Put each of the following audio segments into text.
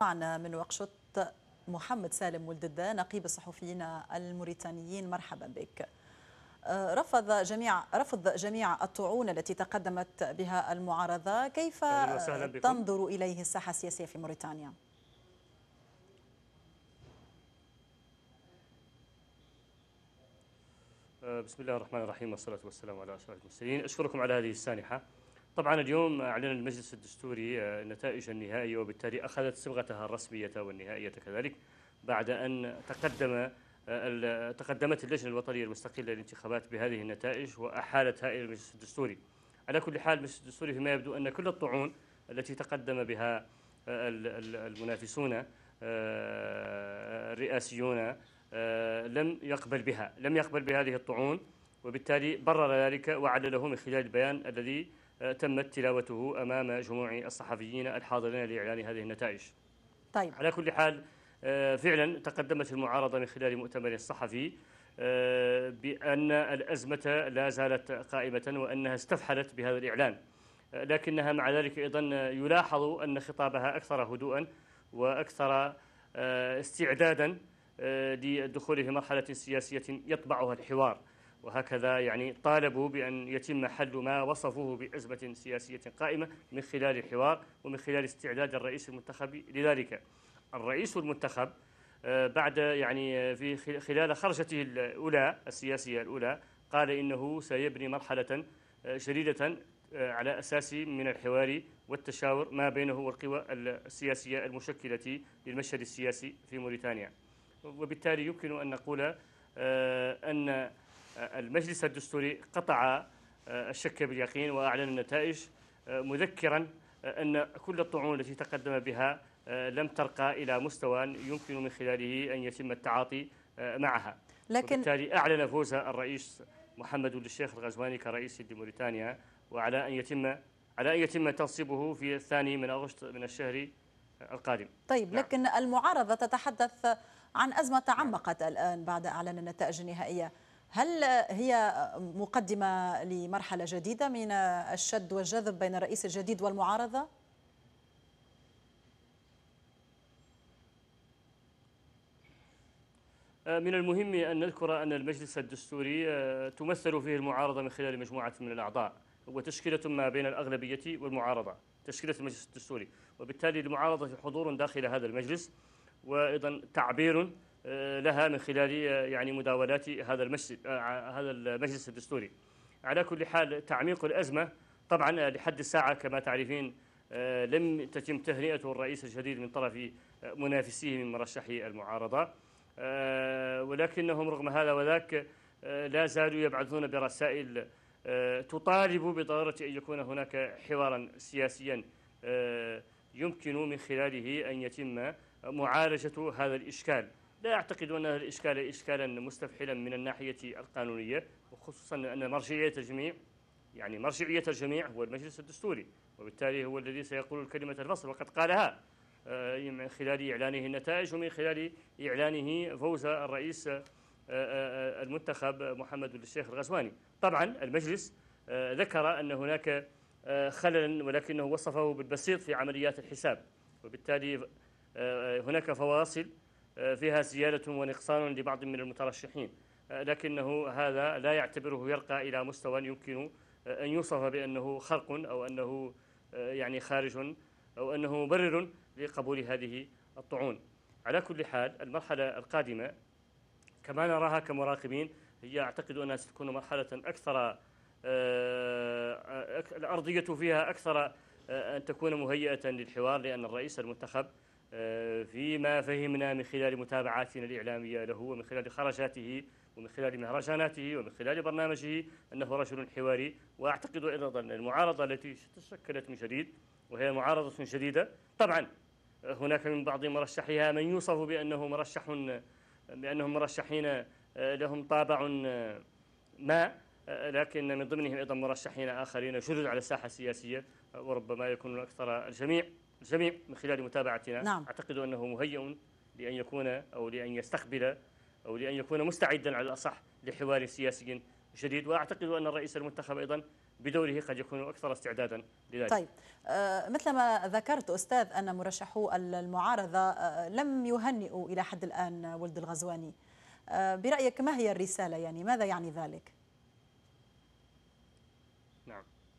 معنا من نواكشوط محمد سالم ولد نقيب الصحفيين الموريتانيين، مرحبا بك. رفض جميع الطعون التي تقدمت بها المعارضة، كيف أهلا وسهلا بكم. تنظر إليه الساحة السياسية في موريتانيا؟ بسم الله الرحمن الرحيم، والصلاة والسلام على أشرف المرسلين. أشكركم على هذه السانحة. طبعا اليوم أعلن المجلس الدستوري النتائج النهائية، وبالتالي أخذت صبغتها الرسمية والنهائية كذلك بعد أن تقدمت اللجنة الوطنية المستقلة للانتخابات بهذه النتائج وأحالتها إلى المجلس الدستوري. على كل حال المجلس الدستوري فيما يبدو أن كل الطعون التي تقدم بها المنافسون الرئاسيون لم يقبل بهذه الطعون، وبالتالي برر ذلك وعلله من خلال البيان الذي تمت تلاوته أمام جموع الصحفيين الحاضرين لإعلان هذه النتائج. طيب. على كل حال فعلا تقدمت المعارضة من خلال مؤتمر صحفي بأن الأزمة لا زالت قائمة وأنها استفحلت بهذا الإعلان، لكنها مع ذلك أيضا يلاحظ أن خطابها أكثر هدوءا وأكثر استعدادا للدخول في مرحلة سياسية يطبعها الحوار، وهكذا يعني طالبوا بأن يتم حل ما وصفوه بأزمة سياسية قائمة من خلال الحوار ومن خلال استعداد الرئيس المنتخب لذلك. الرئيس المنتخب بعد يعني في خلال خرجته الأولى السياسية الأولى قال إنه سيبني مرحلة جديدة على أساس من الحوار والتشاور ما بينه والقوى السياسية المشكلة للمشهد السياسي في موريتانيا. وبالتالي يمكن أن نقول أن المجلس الدستوري قطع الشك باليقين وأعلن النتائج، مذكرا أن كل الطعون التي تقدم بها لم ترقى إلى مستوى يمكن من خلاله أن يتم التعاطي معها. وبالتالي أعلن فوز الرئيس محمد ولد الشيخ الغزواني كرئيس لموريتانيا، وعلى أن يتم تنصيبه في 2 أغسطس من الشهر القادم. طيب. نعم. لكن المعارضة تتحدث عن أزمة تعمقت الآن بعد إعلان النتائج النهائية. هل هي مقدمة لمرحلة جديدة من الشد والجذب بين الرئيس الجديد والمعارضة؟ من المهم أن نذكر أن المجلس الدستوري تمثل فيه المعارضة من خلال مجموعة من الأعضاء، وتشكيلة ما بين الأغلبية والمعارضة، تشكيلة المجلس الدستوري، وبالتالي المعارضة حضور داخل هذا المجلس وأيضا تعبير لها من خلال يعني مداولات هذا المجلس الدستوري. على كل حال تعميق الأزمة طبعا لحد الساعة كما تعرفين لم تتم تهنئة الرئيس الجديد من طرف منافسيه من مرشحي المعارضة، ولكنهم رغم هذا وذاك لا زالوا يبعثون برسائل تطالب بضرورة أن يكون هناك حوارا سياسيا يمكن من خلاله أن يتم معالجة هذا الإشكال. لا أعتقد أن هذا الإشكال إشكالا مستفحلا من الناحية القانونية، وخصوصا أن مرجعية الجميع هو المجلس الدستوري، وبالتالي هو الذي سيقول كلمة الفصل، وقد قالها من خلال إعلانه النتائج ومن خلال إعلانه فوز الرئيس المنتخب محمد ولد الشيخ الغزواني. طبعا المجلس ذكر أن هناك خللا، ولكنه وصفه بالبسيط في عمليات الحساب، وبالتالي هناك فواصل فيها زيادة ونقصان لبعض من المترشحين، لكنه هذا لا يعتبره يرقى إلى مستوى يمكن أن يوصف بأنه خرق أو أنه يعني خارج أو أنه مبرر لقبول هذه الطعون. على كل حال المرحلة القادمة كما نراها كمراقبين هي أعتقد أنها ستكون مرحلة أكثر الأرضية فيها أكثر أن تكون مهيئة للحوار، لأن الرئيس المنتخب فيما فهمنا من خلال متابعاتنا الإعلامية له ومن خلال خرجاته ومن خلال مهرجاناته ومن خلال برنامجه أنه رجل حواري. وأعتقد أيضا أن المعارضة التي تشكلت من جديد وهي معارضة جديدة، طبعا هناك من بعض مرشحيها من يوصف بأنهم مرشحين لهم طابع ما، لكن من ضمنهم أيضا مرشحين آخرين جدد على الساحة السياسية، وربما يكون أكثر الجميع من خلال متابعتنا. نعم. أعتقد أنه مهيئ لأن يكون أو لأن يستقبل أو لأن يكون مستعدا على الأصح لحوار سياسي جديد. وأعتقد أن الرئيس المنتخب أيضا بدوره قد يكون أكثر استعدادا لذلك. طيب، مثلما ذكرت أستاذ أن مرشحو المعارضة لم يهنئوا إلى حد الآن ولد الغزواني، برأيك ما هي الرسالة؟ يعني ماذا يعني ذلك؟ نعم،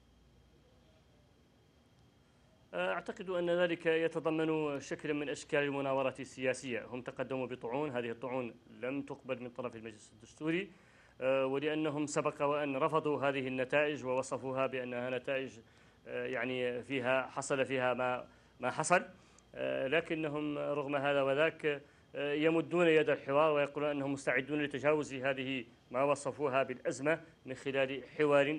أعتقد أن ذلك يتضمن شكلا من أشكال المناورة السياسية. هم تقدموا بطعون، هذه الطعون لم تقبل من طرف المجلس الدستوري، ولأنهم سبق وأن رفضوا هذه النتائج ووصفوها بأنها نتائج يعني حصل فيها ما حصل، لكنهم رغم هذا وذاك يمدون يد الحوار ويقولون أنهم مستعدون لتجاوز هذه ما وصفوها بالأزمة من خلال حوار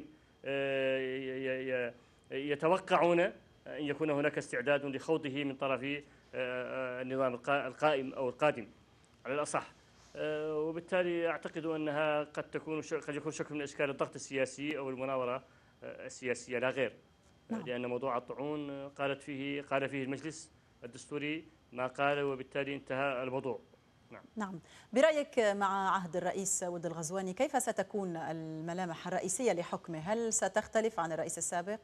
يتوقعون أن يكون هناك استعداد لخوضه من طرف النظام القائم أو القادم على الأصح. وبالتالي أعتقد أنها قد يكون شكل من أشكال الضغط السياسي أو المناورة السياسية لا غير. لأن موضوع الطعون قال فيه المجلس الدستوري ما قال، وبالتالي انتهى الموضوع. نعم، برأيك مع عهد الرئيس ولد الغزواني كيف ستكون الملامح الرئيسية لحكمه؟ هل ستختلف عن الرئيس السابق؟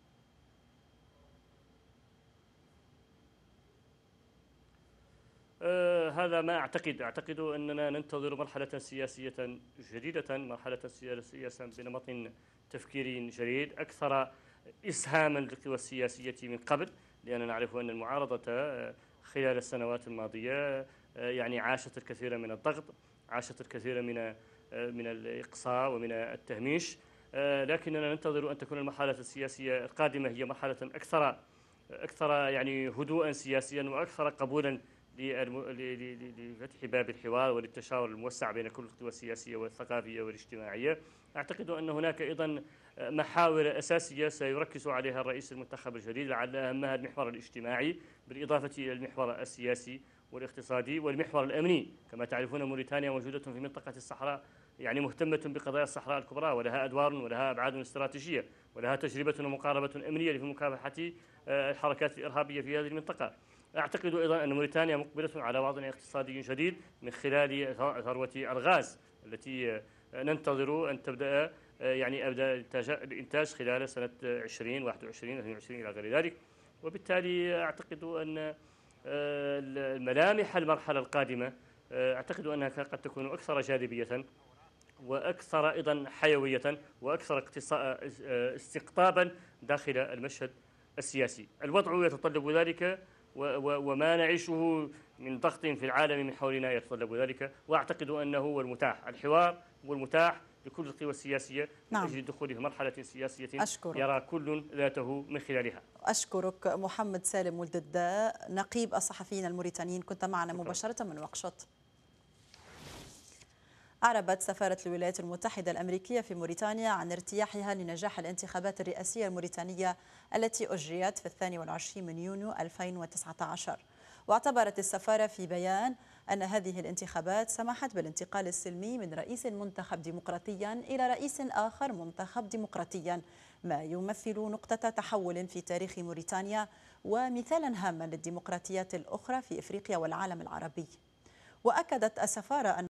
هذا ما أعتقد أننا ننتظر مرحلة سياسية جديدة، مرحلة سياسية بنمط تفكيري جديد أكثر إسهاما للقوى السياسية من قبل، لأننا نعرف أن المعارضة خلال السنوات الماضية يعني عاشت الكثير من الضغط، عاشت الكثير من الإقصاء ومن التهميش، لكننا ننتظر أن تكون المرحلة السياسية القادمة هي مرحلة أكثر يعني هدوءا سياسيا وأكثر قبولا لفتح باب الحوار وللتشاور الموسع بين كل القوى السياسية والثقافية والاجتماعية. أعتقد أن هناك أيضا محاور أساسية سيركز عليها الرئيس المنتخب الجديد، لعل أهمها المحور الاجتماعي بالإضافة إلى المحور السياسي والاقتصادي والمحور الأمني. كما تعرفون موريتانيا موجودة في منطقة الصحراء، يعني مهتمة بقضايا الصحراء الكبرى، ولها أدوار ولها أبعاد استراتيجية ولها تجربة ومقاربة أمنية في مكافحة الحركات الإرهابية في هذه المنطقة. أعتقد أيضا أن موريتانيا مقبلة على وضع اقتصادي جديد من خلال ثروة الغاز التي ننتظر أن تبدأ الإنتاج خلال سنة 2021 2022 إلى غير ذلك. وبالتالي أعتقد أن الملامح المرحلة القادمة أعتقد أنها قد تكون أكثر جاذبية وأكثر أيضا حيوية وأكثر استقطابا داخل المشهد السياسي. الوضع يتطلب ذلك، وما نعيشه من ضغط في العالم من حولنا يتطلب ذلك، وأعتقد أنه هو المتاح. الحوار هو المتاح لكل القوى السياسية من أجل الدخول في مرحلة سياسية يرى كل ذاته من خلالها. أشكرك محمد سالم ولد الداء، نقيب الصحفيين الموريتانيين، كنت معنا مباشرة من واكشوط. أعربت سفارة الولايات المتحدة الأمريكية في موريتانيا عن ارتياحها لنجاح الانتخابات الرئاسية الموريتانية التي أجريت في 22 من يونيو 2019. واعتبرت السفارة في بيان أن هذه الانتخابات سمحت بالانتقال السلمي من رئيس منتخب ديمقراطيا إلى رئيس آخر منتخب ديمقراطيا، ما يمثل نقطة تحول في تاريخ موريتانيا ومثالا هاما للديمقراطيات الأخرى في إفريقيا والعالم العربي. وأكدت السفارة أن